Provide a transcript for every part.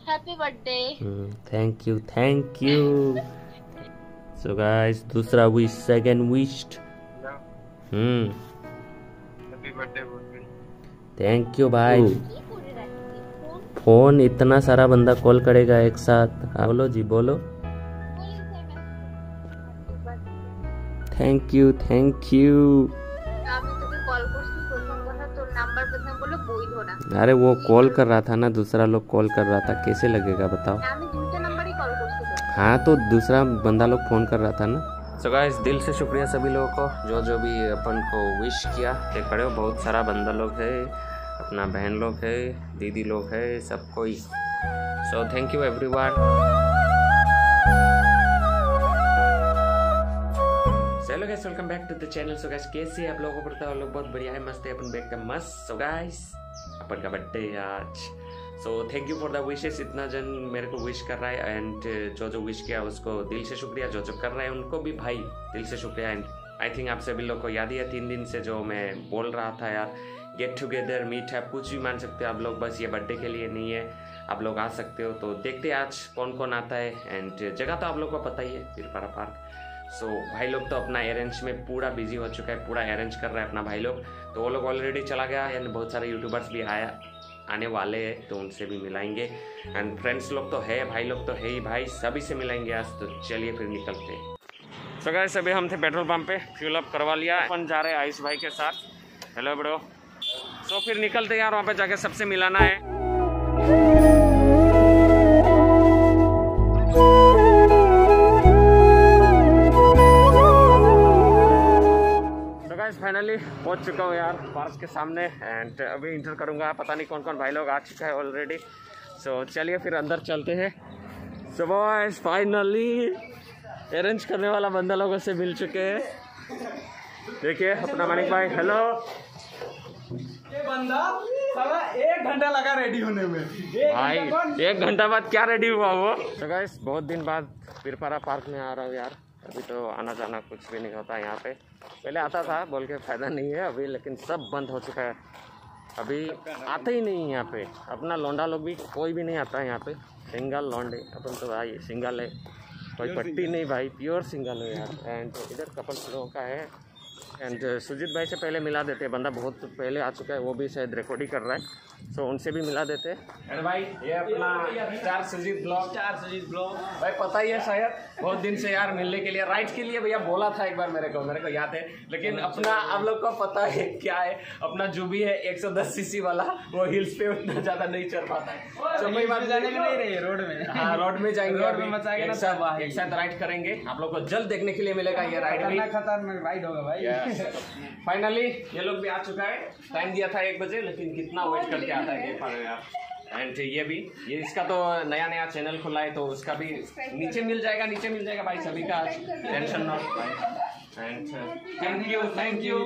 Happy birthday. Thank you thank you. So guys दूसरा wish, second wish. Happy birthday thank you भाई। Phone इतना सारा बंदा call करेगा एक साथ। बोलो जी बोलो। Thank you thank you. अरे वो कॉल कर रहा था ना, दूसरा लोग कॉल कर रहा था, कैसे लगेगा बताओ। हाँ तो दूसरा बंदा लोग फोन कर रहा था ना। सो गाइस दिल से शुक्रिया सभी लोगों को जो भी अपन को विश किया। देख पड़े हो बहुत सारा बंदा लोग है, अपना बहन लोग है, दीदी लोग है, सब कोई। So thank you everyone. Hello guys welcome back to the channel. So guys कैसे आप लोगों को पता है, लोग बहुत बढ़िया है, मस्त है, अपन बैक का मस्त। सो गाइस अपन का बर्थडे है आज। So thank you for the wishes. इतना जन मेरे को विश कर रहा है एंड जो विश किया उसको दिल से शुक्रिया। जो कर रहा है उनको भी भाई दिल से शुक्रिया। एंड आई थिंक आप सभी लोग को याद ही है 3 दिन से जो मैं बोल रहा था यार, गेट टुगेदर मीट है, कुछ भी मान सकते हो आप लोग, बस ये बर्थडे के लिए नहीं है, आप लोग आ सकते हो। तो देखते हैं आज कौन कौन आता है। एंड जगह तो आप लोग को पता ही है, बिरपारा पार्क। सो भाई लोग तो अपना अरेंज में पूरा बिजी हो चुका है, पूरा अरेंज कर रहा है अपना भाई लोग। तो वो लोग ऑलरेडी चला गया एंड बहुत सारे यूट्यूबर्स भी आने वाले हैं, तो उनसे भी मिलाएंगे। एंड फ्रेंड्स लोग तो है, भाई लोग तो है ही भाई, सभी से मिलाएंगे आज। तो चलिए फिर निकलते हैं। सो गाइस अभी हम थे पेट्रोल पंप पे, फ्यूल अप करवा लिया, अपन जा रहे हैं आयुष भाई के साथ। Hello bro. सो फिर निकलते हैं यार, वहाँ पे जाके सबसे मिलाना है। फाइनली पहुंच चुका हूँ यार पार्क के सामने एंड अभी इंटर करूँगा। पता नहीं कौन कौन भाई लोग आ चुका है ऑलरेडी। सो चलिए फिर अंदर चलते हैं। सो बॉयज फाइनली अरेंज करने वाला बंदा लोगों से मिल चुके हैं। देखिए अपना मानिक भाई। हेलो। ये बंदा साला 1 घंटा लगा रेडी होने में। भाई 1 घंटा बाद क्या रेडी हुआ वो। तो गाइस बहुत दिन बाद बिरपारा पार्क में आ रहा हूँ यार। अभी तो आना जाना कुछ भी नहीं होता यहाँ पे। पहले आता था, बोल के फ़ायदा नहीं है अभी, लेकिन सब बंद हो चुका है। अभी आते ही नहीं यहाँ पे। अपना लौंडा लोग भी कोई भी नहीं आता है यहाँ पे। सिंगल लौंडे अपन तो भाई सिंगल है, कोई पट्टी नहीं भाई, प्योर सिंगल है यार। एंड इधर कपल्स लोगों का है। एंड सुजीत भाई से पहले मिला देते हैं, बंदा बहुत पहले आ चुका है, वो भी शायद रिकॉर्डिंग कर रहा है। सो उनसे भी मिला देते हैं। एंड भाई ये अपना स्टार सुजीत ब्लॉग भाई, पता ही है शायद, बहुत दिन से यार मिलने के लिए, राइड के लिए भैया बोला था एक बार मेरे को याद है। लेकिन अपना आप लोग को पता है क्या है, अपना जो भी है 110 सीसी वाला, वो हिल्स पे उतना ज़्यादा नहीं चढ़ पाता है। तो कोई बात जाने में नहीं रही है, रोड में। हाँ रोड में जाएंगे, रोड में मचाएंगे, एक साथ राइड करेंगे। आप लोग को जल्द देखने के लिए मिलेगा ये राइड भी। खतरनाक राइड होगा भाई। फाइनली ये लोग भी आ चुका है। टाइम दिया था 1 बजे, लेकिन कितना वेट करके आता है देख पा रहे हो यार। एंड ये इसका तो नया चैनल खुला है, तो उसका भी नीचे मिल जाएगा भाई सभी का। टेंशन ना भाई। And thank you.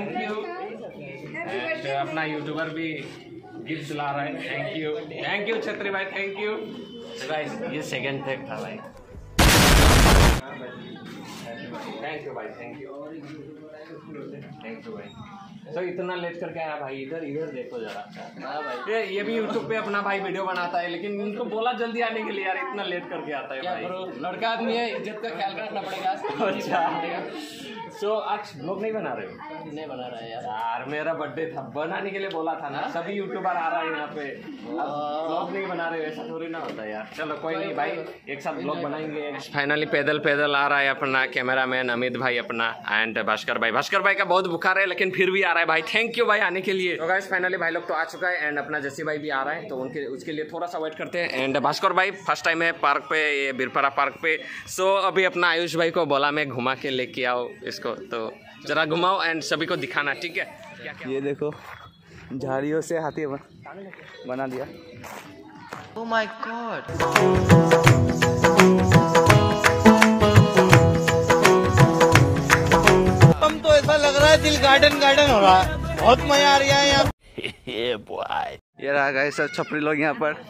एंड अपना यूट्यूबर भी गिफ्ट ला रहा है। थैंक यू छत्री भाई, थैंक यू। गाइस ये सेकंड टेक था भाई। थैंक यू भाई, थैंक यू भाई। तो इतना लेट करके आया भाई। इधर देखो जरा। हाँ भाई ये भी यूट्यूब पे अपना भाई वीडियो बनाता है, लेकिन उनको बोला जल्दी आने के लिए यार, इतना लेट करके आता है भाई। लड़का आदमी है, इज्जत का ख्याल रखना पड़ेगा। अच्छा सो आज ब्लॉग नहीं बना रहे हो? नहीं बना रहा है यार, मेरा बर्थडे था, बनाने के लिए बोला था ना। सभी यूट्यूबर आ रहा है यहाँ पे, ब्लॉग नहीं बना रहे, ऐसा थोड़ी ना होता है यार। चलो कोई नहीं भाई, एक साथ ब्लॉग बनाएंगे। फाइनली पैदल आ रहा है अपना कैमरामैन अमित भाई अपना, एंड भास्कर भाई का बहुत बुखार है, लेकिन फिर भी आ रहा है भाई। थैंक यू भाई आने के लिए। तो गाइस फाइनली भाई लोग तो आ चुका है एंड अपना जस्सी भाई भी आ रहा है, तो उसके लिए थोड़ा सा वेट करते हैं। एंड भास्कर भाई फर्स्ट टाइम है पार्क पे, ये बिरपारा पार्क पे। सो अभी अपना आयुष भाई को बोला मैं घुमा के लेके आओ इसको, तो जरा घुमाओ एंड सभी को दिखाना, ठीक है? ये देखो झाड़ियों से हाथी बना दिया। Oh my God! हम तो ऐसा लग रहा है दिल गार्डन हो रहा है, बहुत मजा आ रहा है यहाँ। ये रहा गाइस सब छपरी लोग यहाँ पर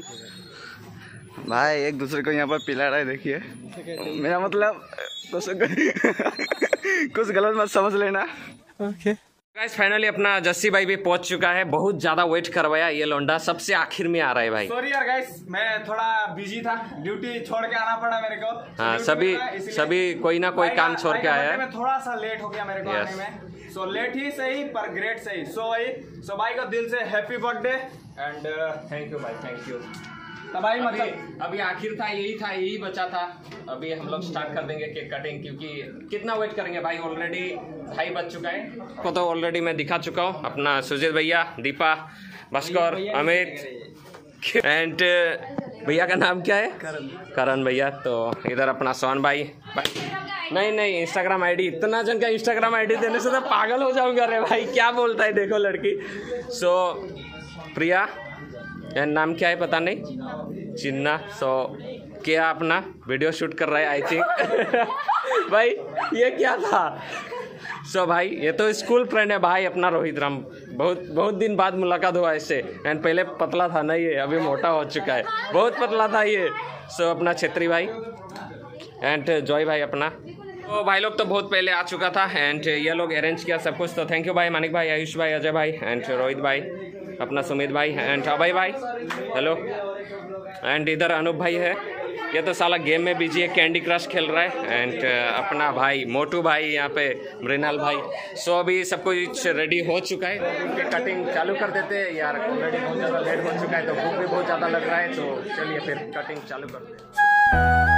भाई एक दूसरे को यहाँ पर पिला रहा है। देखिए मेरा मतलब कुछ गलत मत समझ लेना। ओके गाइस फाइनली अपना जस्सी भाई भी पहुंच चुका है। बहुत ज्यादा वेट करवाया ये लौंडा, सबसे आखिर में आ रहा है भाई। सॉरी यार गाइस, मैं थोड़ा बिजी था, ड्यूटी छोड़ के आना पड़ा मेरे को। हाँ, सभी कोई ना कोई काम छोड़ के आया है। मैं थोड़ा सा लेट हो गया मेरे को आने में। सो लेट ही सही पर ग्रेट सही। सो भाई को दिल से happy birthday and thank you भाई, थैंक यू। तो भाई मतलब अभी आखिर था, यही बचा था। अभी हम लोग स्टार्ट कर देंगे केक कटिंग, क्योंकि कितना वेट करेंगे भाई, ऑलरेडी 2:30 बज चुका है। को तो ऑलरेडी मैं दिखा चुका हूँ, अपना सुजीत भैया, दीपा, भास्कर, अमित एंड भैया का नाम क्या है? करण भैया। तो इधर अपना सोहन भाई। नहीं इंस्टाग्राम आईडी, इतना जन का इंस्टाग्राम आईडी देने से तो पागल हो जाऊंगा रे भाई, क्या बोलता है देखो लड़की। सो प्रिया, नाम क्या है पता नहीं, चिन्ना। सो क्या अपना वीडियो शूट कर रहा है आई थिंक। भाई ये क्या था? सो भाई ये तो स्कूल फ्रेंड है भाई अपना रोहित राम, बहुत दिन बाद मुलाकात हुआ इससे। एंड पहले पतला था ना ये, अभी मोटा हो चुका है, बहुत पतला था ये। सो अपना छेत्री भाई एंड जॉय भाई अपना। तो भाई लोग तो बहुत पहले आ चुका था एंड ये लोग अरेंज किया सब कुछ। तो थैंक यू भाई, मानिक भाई, आयुष भाई, अजय भाई एंड रोहित भाई, अपना सुमित भाई एंड अभय भाई, हेलो। एंड इधर अनूप भाई है, ये तो साला गेम में बिजी है, कैंडी क्रश खेल रहा है। एंड अपना भाई मोटू भाई, यहाँ पे मृणाल भाई। सो अभी सब कुछ रेडी हो चुका है, कटिंग चालू कर देते हैं यार, ऑलरेडी बहुत ज़्यादा लेट हो चुका है, तो भूख भी बहुत ज़्यादा लग रहा है। तो चलिए फिर कटिंग चालू करते हैं।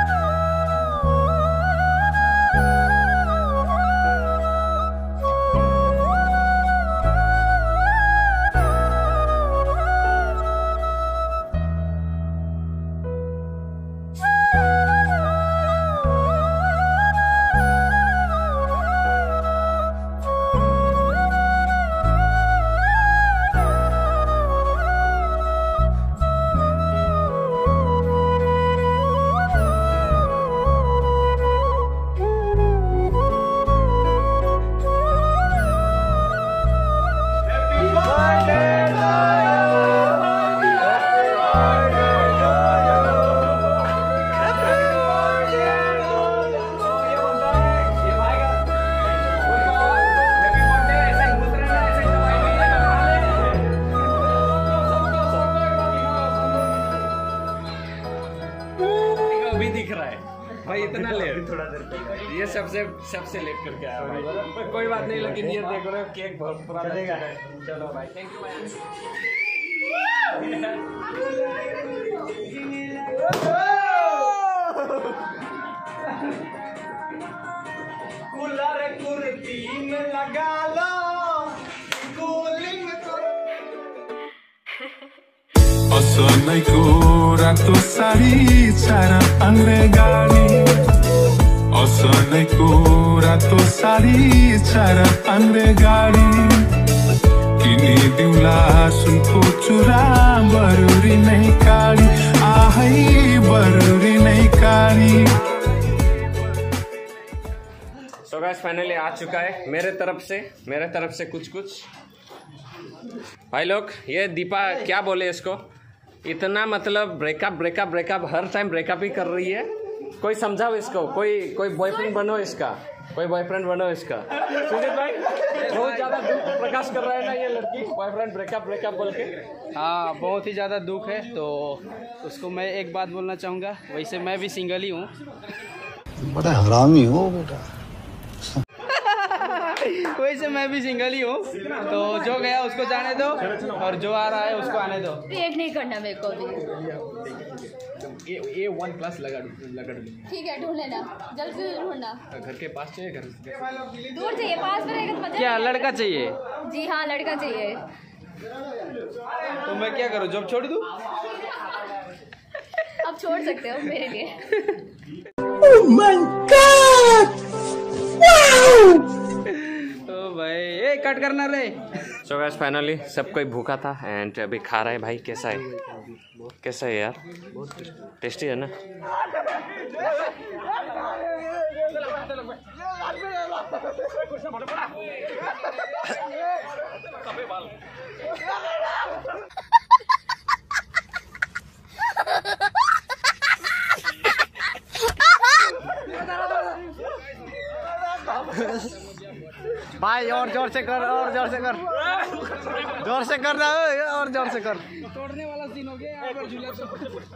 भाई इतना लेट, थोड़ा देर ये सबसे लेट करके आया भाई। कोई बात नहीं, लेकिन ये देख रहे हो केक बहुत पुराना है। चलो भाई, थैंक यू भाई। कूलर कुर्ती में लगा लो कूलिंग। असलैको रातो साडी चार आङ्ग्रे गाडी, असलैको रातो साडी चार आङ्ग्रे गाडी, किनिदिउँला सुनको चुरा बरुरी नै काडी, आहै बरुरी नै काडी। तो गाइस फाइनली आ चुका है मेरे तरफ से कुछ भाई लोग। ये दीपा क्या बोले इसको, इतना मतलब ब्रेकअप हर टाइम ब्रेकअप ही कर रही है। कोई समझाओ इसको, कोई बॉयफ्रेंड बनो इसका, कोई बॉयफ्रेंड बनो इसका। सुजीत भाई बहुत ज्यादा दुख प्रकाश कर रहा है ना ये लड़की, बॉयफ्रेंड ब्रेकअप बोल के। हाँ, बहुत ही ज़्यादा दुख है। तो उसको मैं एक बात बोलना चाहूँगा, वैसे मैं भी सिंगल ही हूँ। बड़ा हरामी हो बेटा। वैसे मैं भी सिंगल ही हूँ, तो जो गया उसको जाने दो और जो आ रहा है उसको आने दो। रिएक्ट नहीं करना मेरे को भी। ये OnePlus लगा दो। ठीक है, ढूंढ लेना, जल्द से जल्द ढूंढना। घर के पास चाहिए, घर दूर चाहिए, पास में रहेगा तो मजा। क्या लड़का चाहिए? जी हाँ, लड़का चाहिए। तो मैं क्या करूँ, जॉब छोड़ दूँ? अब छोड़ सकते हो मेरे लिए। Oh my God! Wow! तो भाई ये कट करना रे। सो गाइस फाइनली सब कोई भूखा था एंड अभी खा रहा है भाई। कैसा है यार? टेस्टी है ना? भाई और जोर से कर, और जोर से कर, जोर से कर रहा है, और जोर से कर। तोड़ने वाला सीन हो गया यहाँ पर झूले तो।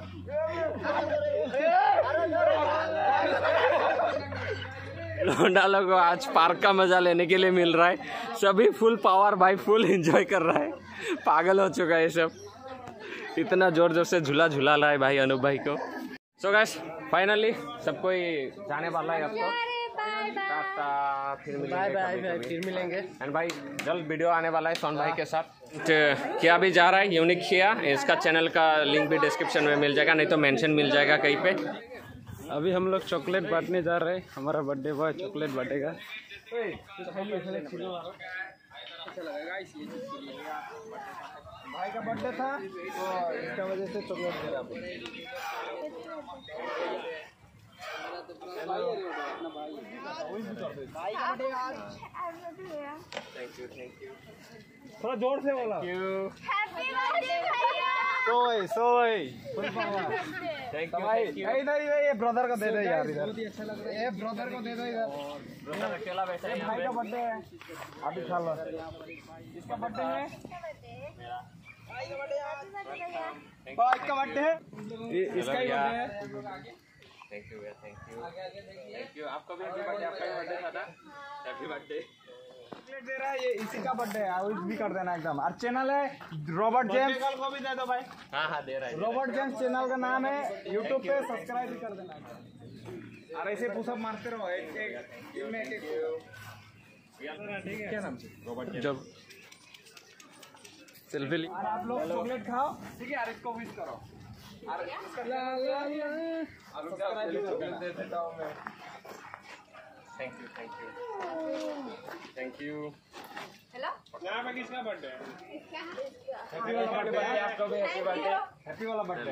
लौंडा लोगों को आज पार्क का मजा लेने के लिए मिल रहा है, सभी फुल पावर भाई, फुल एंजॉय कर रहा है, पागल हो चुका है सब, इतना जोर जोर से झूला झूला रहा है भाई अनूप भाई को। सो गाइस फाइनली सब कोई जाने वाला है अब तो, टाटा, फिर मिलेंगे एंड भाई जल्द वीडियो आने वाला है सोन भाई के साथ। किया भी जा रहा है यूनिक किया, इसका चैनल का लिंक भी डिस्क्रिप्शन में मिल जाएगा, नहीं तो मेंशन मिल जाएगा कहीं पे। अभी हम लोग चॉकलेट बांटने जा रहे हैं, हमारा बर्थडे बॉय चॉकलेट बांटेगा। भाई का बर्थडे था तो इसका वजह से चॉकलेट मिला। थैंक यू थोड़ा जोर से बोला। भाई इधर ये ब्रदर को दे दो यार, इधर अच्छा लग रहा है, ये ब्रदर को दे दो इधर। ब्रदर अकेला बैठा है, भाई का बर्थडे है, अभी खा लो। इसका बर्थडे है, भाई का बर्थडे है, इसका ही बर्थडे है। थैंक यू भैया, थैंक यू। आपका भी हैप्पी बर्थडे, आपका भी बर्थडे था ना, हैप्पी बर्थडे। चॉकलेट दे रहा है, ये इसी का बर्थडे है, और भी कर देना एकदम। और चैनल है रॉबर्ट जेम्स को भी दे दो भाई। हाँ दे रहा है, रॉबर्ट जेम्स चैनल का नाम है, यूट्यूब पे सब्सक्राइब भी कर देना। और ऐसे पुशअप मारते रहो, एक इनमें एक क्या नाम से रॉबर्ट जेम्स। जब सेल्फी ली, और आप लोग चॉकलेट खाओ, ठीक है, और इसको विश करो। और चॉकलेट दे देता हूँ मैं। Thank you. हेलो यहाँ पे किसका बर्थडे है? हैप्पी वाला बर्थडे।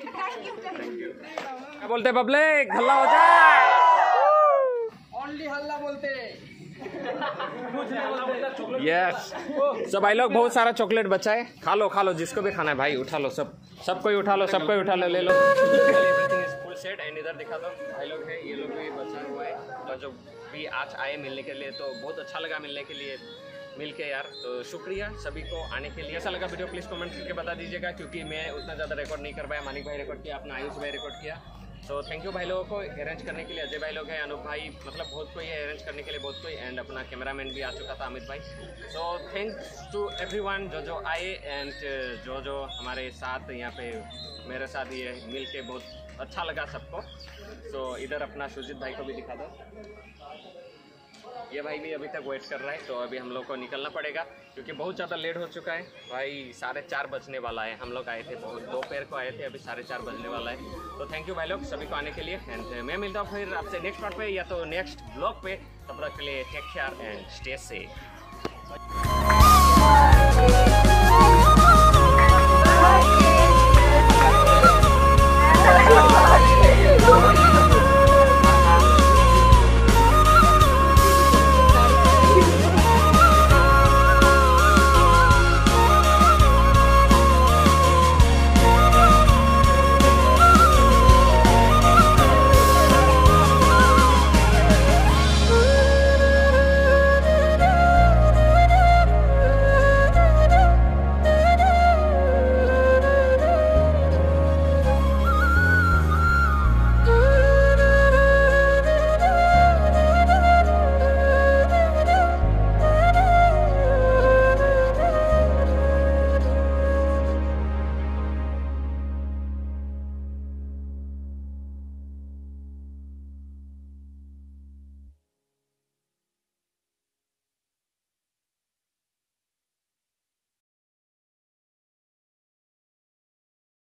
क्या बोलते बबले, हल्ला हो जाए। ओनली हल्ला बोलते। यस सो भाई लोग बहुत सारा चॉकलेट बचा है, खा लो जिसको भी खाना है भाई, उठा लो, सबको उठा लो, ले लो। Everything is full set and इधर दिखा दो भाई लोग है, ये लोग भी बचा हुआ है, और जो भी आज आए मिलने के लिए तो बहुत अच्छा लगा मिलने के लिए, मिल के यार, तो शुक्रिया सभी को आने के लिए। ऐसा लगा वीडियो प्लीज़ कमेंट करके बता दीजिएगा, क्योंकि मैं उतना ज़्यादा रिकॉर्ड नहीं कर पाया, मानिक भाई रिकॉर्ड किया, अपना आयुष भाई रिकॉर्ड किया। तो थैंक यू भाई लोगों को अरेंज करने के लिए, अजय भाई लोग हैं, अनूप भाई, मतलब बहुत कोई है अरेंज करने के लिए, बहुत कोई, एंड अपना कैमरामैन भी आ चुका था अमित भाई। सो थैंक्स टू एवरीवन जो आए एंड जो हमारे साथ यहाँ पे मेरे साथ ये मिल के बहुत अच्छा लगा सबको। सो इधर अपना सुजीत भाई को भी दिखा दो, ये भाई भी अभी तक वेट कर रहा है, तो अभी हम लोग को निकलना पड़ेगा क्योंकि बहुत ज़्यादा लेट हो चुका है भाई, 4:30 बजने वाला है। हम लोग आए थे बहुत दोपहर को आए थे, अभी 4:30 बजने वाला है। तो थैंक यू भाई लोग सभी को आने के लिए, एंड मैं मिलता हूँ फिर आपसे नेक्स्ट पार्ट पे या तो नेक्स्ट ब्लॉग पे, तब तक के लिए take care and stay safe.